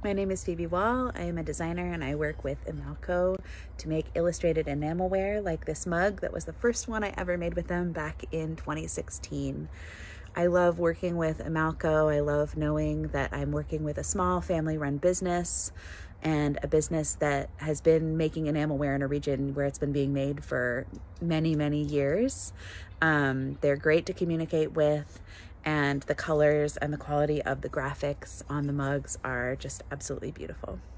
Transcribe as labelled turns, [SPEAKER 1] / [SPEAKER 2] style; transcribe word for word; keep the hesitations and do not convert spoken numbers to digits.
[SPEAKER 1] My name is Phoebe Wahl. I am a designer and I work with Emalco to make illustrated enamelware like this mug that was the first one I ever made with them back in twenty sixteen. I love working with Emalco. I love knowing that I'm working with a small family-run business and a business that has been making enamelware in a region where it's been being made for many, many years. Um, they're great to communicate with, and the colors and the quality of the graphics on the mugs are just absolutely beautiful.